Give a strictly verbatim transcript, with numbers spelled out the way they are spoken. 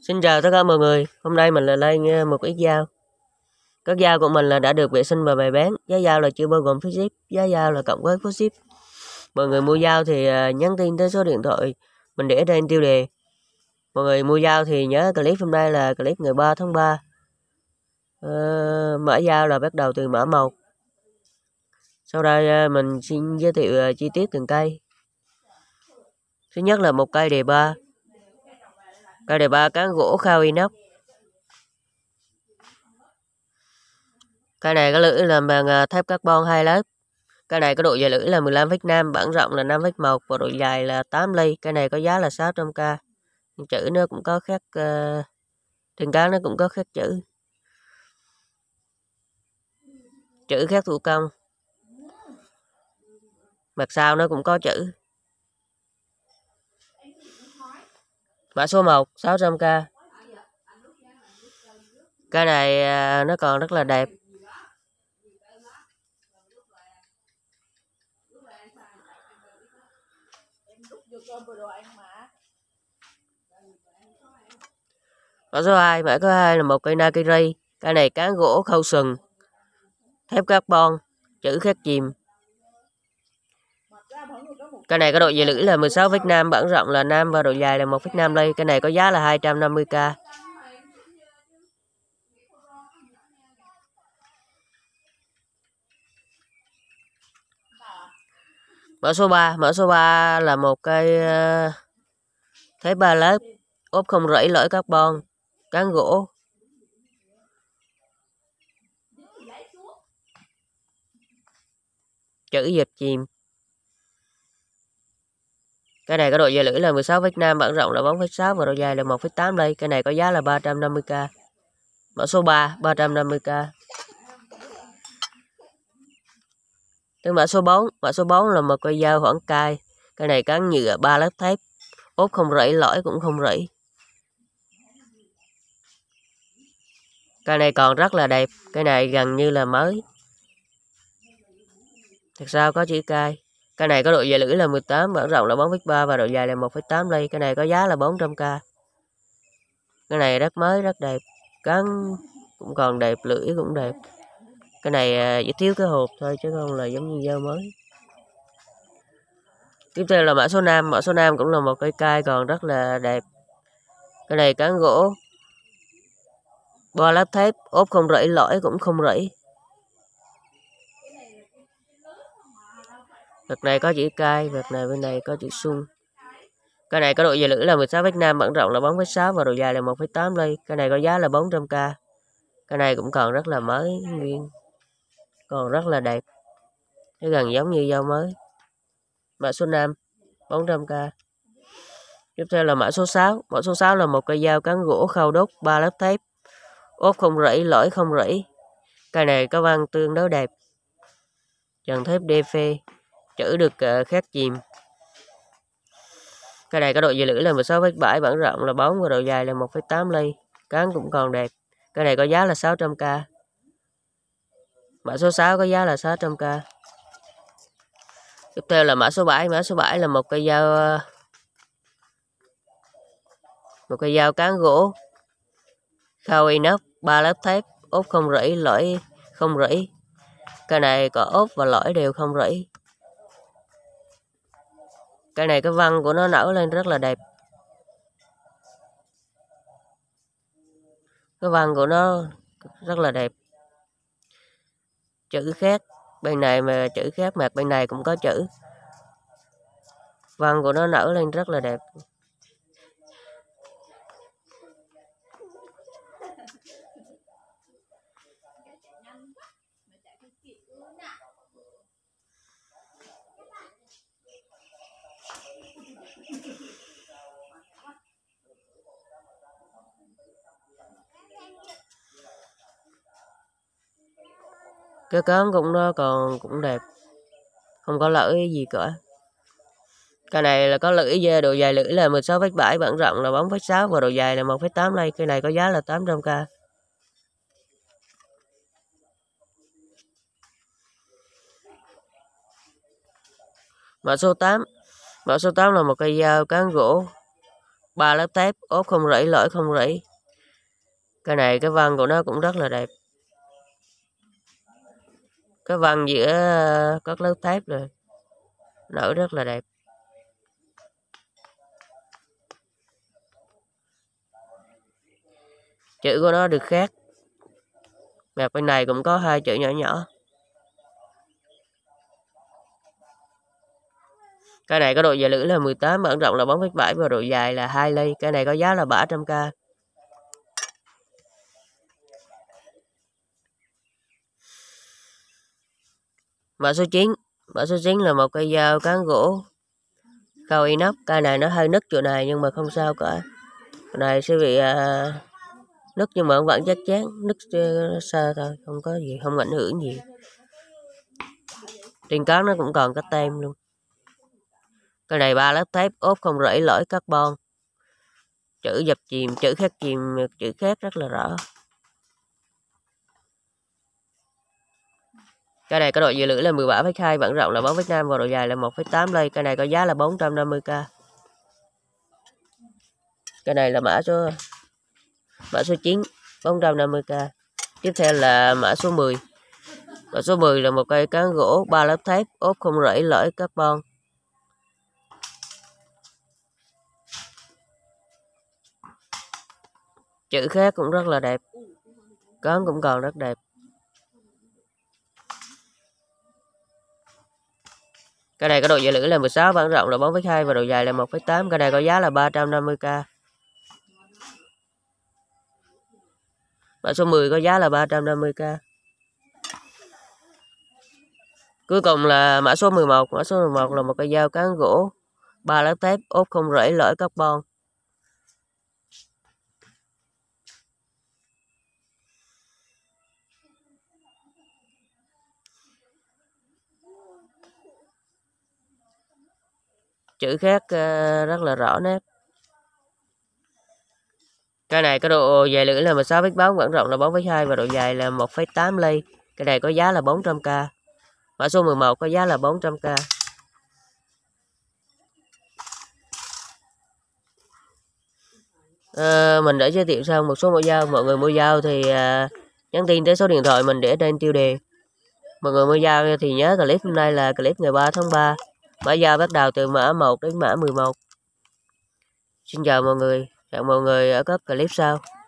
Xin chào tất cả mọi người, hôm nay mình là lên một ít dao. Các dao của mình là đã được vệ sinh và bày bán, giá dao là chưa bao gồm phí ship, giá dao là cộng với phí ship. Mọi người mua dao thì nhắn tin tới số điện thoại mình để trên tiêu đề. Mọi người mua dao thì nhớ clip hôm nay là clip ngày ba tháng ba. Ờ, mã dao là bắt đầu từ mã một. Sau đây mình xin giới thiệu chi tiết từng cây. Thứ nhất là một cây đề ba. Cây đề ba cán gỗ khao inox. Cây này có lưỡi làm bằng thép carbon hai lớp. Cây này có độ dài lưỡi là mười lăm phẩy năm, bản rộng là năm phẩy một và độ dài là tám ly. Cây này có giá là sáu trăm k. Chữ nó cũng có khắc uh, trên cán nó cũng có khắc chữ. Chữ khắc thủ công. Mặt sau nó cũng có chữ. Mã số một sáu trăm k. Cây này uh, nó còn rất là đẹp. Mã số hai, mã số hai là một cây Nakiri. Cây này cán gỗ khâu sừng, thép carbon, chữ khắc chìm. Cây này có độ dài lưỡi là mười sáu phẩy năm, bản rộng là năm và độ dài là một phẩy năm ly. Cây này có giá là hai trăm năm mươi k. Mã số ba, mã số ba là một cây uh, thép ba lớp, ốp không rẫy lõi carbon, cán gỗ. Chữ dệt chìm. Cái này có độ dài lưỡi là mười sáu phẩy năm, bản rộng là bốn phẩy sáu và độ dài là một phẩy tám ly. Cái này có giá là ba trăm năm mươi k. Mã số ba, ba trăm năm mươi k. Tới mã số bốn, mã số bốn là một cây dao hoãn cai. Cái này cán nhựa ba lớp thép, ốp không rẫy, lõi cũng không rẫy. Cây này còn rất là đẹp, cái này gần như là mới. Thật sao có chữ cai. Cái này có độ dài lưỡi là mười tám, bản rộng là bốn phẩy ba và độ dài là một phẩy tám ly. Cái này có giá là bốn trăm k. Cái này rất mới, rất đẹp. Cán cũng còn đẹp, lưỡi cũng đẹp. Cái này chỉ thiếu cái hộp thôi chứ không là giống như dao mới. Tiếp theo là mã số năm. Mã số năm cũng là một cây cai còn rất là đẹp. Cái này cán gỗ, ba lớp thép, ốp không rẫy, lõi cũng không rẫy. Vật này có chữ cai, vật này bên này có chữ sung. Cái này có độ dài lưỡi là mười sáu phẩy năm, bản rộng là bốn phẩy sáu và độ dài là một phẩy tám ly. Cái này có giá là bốn trăm k. Cái này cũng còn rất là mới nguyên, còn rất là đẹp, nó gần giống như dao mới. Mã số năm, bốn trăm k. Tiếp theo là mã số sáu. Mã số sáu là một cây dao cán gỗ khâu đúc ba lớp thép, ốp không rẫy, lõi không rẫy. Cây này có văn tương đối đẹp, trần thép đê phê, chữ được uh, khắc chìm. Cây này có độ dài lưỡi là mười sáu phẩy bảy, bản rộng là bốn và độ dài là một phẩy tám ly. Cán cũng còn đẹp. Cây này có giá là sáu trăm k. Mã số sáu có giá là sáu trăm k. Tiếp theo là mã số bảy. Mã số bảy là một cây dao một cây dao cán gỗ khao inox ba lớp thép, ốp không rẫy, lõi không rẫy. Cây này có ốp và lõi đều không rẫy. Cây này cái văn của nó nở lên rất là đẹp. Cái văn của nó rất là đẹp. Chữ khác bên này mà chữ khác, mặt bên này cũng có chữ. Văn của nó nở lên rất là đẹp. Cái cán cũng nó còn cũng đẹp, không có lỗi gì cả. Cái này là có lưỡi, độ dài lưỡi là mười sáu phẩy bảy, bản rộng là bốn phẩy sáu và độ dài là một phẩy tám ly. Cái này có giá là tám trăm k. Mã số tám. Mã số tám là một cây dao cán gỗ ba lớp thép, ốp không rỉ, lõi không rỉ. Cái này cái vân của nó cũng rất là đẹp. Cái vân giữa các lớp thép rồi nở rất là đẹp. Chữ của nó được khác. Mặt bên này cũng có hai chữ nhỏ nhỏ. Cái này có độ dài lưỡi là mười tám, bản rộng là bốn phẩy bảy và độ dài là hai ly. Cái này có giá là ba trăm k. Mã số chín. Mã số chín là một cây dao cán gỗ khâu inox. Cây này nó hơi nứt chỗ này nhưng mà không sao cả. Cái này sẽ bị uh, nứt nhưng mà vẫn chắc chắn, nứt sơ thôi, không có gì, không ảnh hưởng gì. Trên cán nó cũng còn cái tem luôn. Cái này ba lớp thép, ốp không rỉ, lõi carbon. Chữ dập chìm, chữ khác chìm, chữ khác rất là rõ. Cái này có độ dày lưỡi là mười bảy phẩy hai, bản rộng là bốn phẩy năm và độ dài là một phẩy tám ly. Cái này có giá là bốn trăm năm mươi k. Cái này là mã số mã số chín, bốn trăm năm mươi k. Tiếp theo là mã số mười. Mã số mười là một cây cán gỗ ba lớp thép, ốp không rỉ, lõi carbon. Chữ khác cũng rất là đẹp. Cán cũng còn rất đẹp. Cái này có độ dày lưỡi là mười sáu, bản rộng là bốn phẩy hai và độ dài là một phẩy tám. Cái này có giá là ba trăm năm mươi k. Mã số mười có giá là ba trăm năm mươi k. Cuối cùng là mã số mười một. Mã số mười một là một cây dao cán gỗ ba lớp thép, ốp không rỉ, lõi carbon. Chữ khác rất là rõ nét. Cái này có độ dài lưỡi là mười sáu phẩy bốn, bản rộng là bốn phẩy hai và độ dài là một phẩy tám ly. Cái này có giá là bốn trăm k. Mã số mười một có giá là bốn trăm k. À, mình đã giới thiệu xong một số mẫu dao. Mọi người mua dao thì à, nhắn tin tới số điện thoại mình để trên tiêu đề. Mọi người mua dao thì nhớ clip hôm nay là clip ngày ba tháng ba. Mã dao bắt đầu từ mã một đến mã mười một. Xin chào mọi người, hẹn mọi người ở các clip sau.